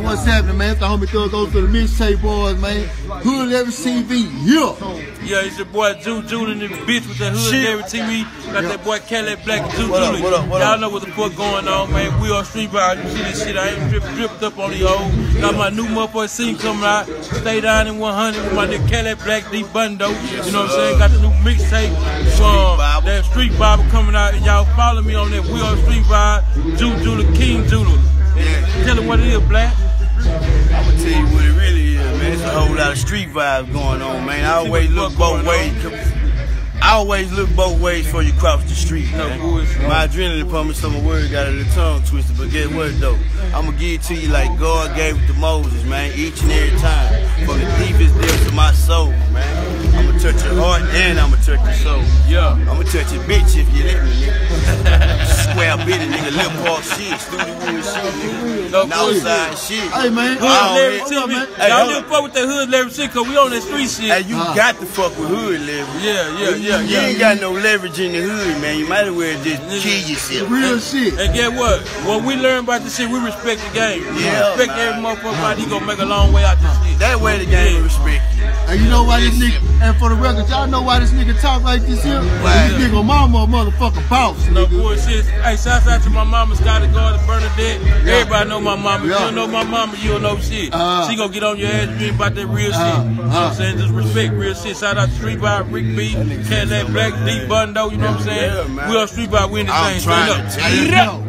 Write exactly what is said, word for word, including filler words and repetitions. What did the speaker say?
what's happening, man? It's the homie Thug goes to the mixtape boys, man. Hood Leverage T V, yeah. Yeah, it's your boy Jew Julie and the bitch with that Hood Leverage T V. Got that boy Cadillac Black and Jew Julie. Y'all know what the fuck going on, man. We on Street Vibes. You see this shit, I ain't drip, dripped up on the old. Got my new motherfucking scene coming out. Stay down in one hundred with my nigga Cadillac Black D Bundo. You know what I'm saying? Got the new mixtape from that Street Vibe coming out. And y'all follow me on that. We on Street Vibe. Jew Julie, King Julie. Yeah. Tell him what it is, Black. I'm gonna tell you what it really is, man. It's a whole lot of street vibes going on, man. I always look both ways. I always look both ways before you cross the street, man. My adrenaline pump me, so my word got a little tongue twisted, but guess what, though? I'm gonna give it to you like God gave it to Moses, man, each and every time. From the deepest depths of my soul, man. I'm gonna touch your heart and I'm gonna touch your soul. Yeah. I'm gonna touch your bitch if you let me, nigga. Square bitty, nigga, lip park shit, studio wood shit, nigga. No outside shit. Hey, man. Hood Leverage T V. Hey, Y'all didn't fuck with that Hood Leverage shit, cause we on that street shit. Hey, you uh. got to fuck with hood leverage. Yeah, yeah, yeah, You yeah. ain't got no leverage in the hood, man. You might as well just kill yourself. Real shit. And get what? When we learn about this shit, we respect the game. We Yeah, respect man. every motherfucker out. He gonna make a long way out this shit. That way the game respect you. And you know why this nigga, and for the record, y'all know why this nigga talk like this here? Why? This nigga mama a motherfucking boss, No nigga. bullshit. Hey, shouts out to my mama, Scotty Gardner, Bernadette. Everybody know my mama. If Yeah. you don't know my mama, you don't know shit. Uh, she gonna get on your ass and dream about that real shit. Uh, you know what uh. I'm saying? Just respect real shit. Shout out to Street Vibe, Rick B, Cadillac Black, D Bundo. You know what I'm saying? Yeah, man. We on Street Vibe. We in the I'm same. Straight trying up. to tell you.